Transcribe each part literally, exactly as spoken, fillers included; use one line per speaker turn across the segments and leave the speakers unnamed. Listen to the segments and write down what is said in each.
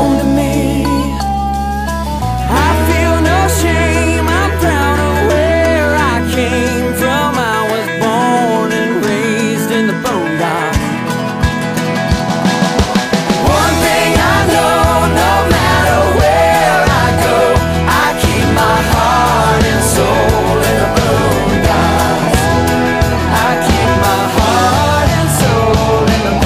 belong to me. I feel no shame, I'm proud of where I came from. I was born and raised in the boondocks. One thing I know, no matter where I go, I keep my heart and soul in the boondocks. I keep my heart and soul in the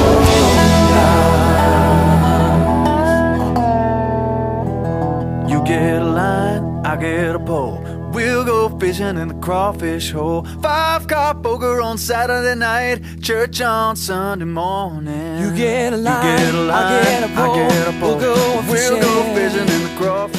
boondocks.
You get a line, I get a pole. We'll go fishing in the crawfish hole. Five car poker on Saturday night, church on Sunday morning.
You get a line,
you get a line
I get a pole.
I get a pole.
We'll go
We'll go
fishing.
fishing in the crawfish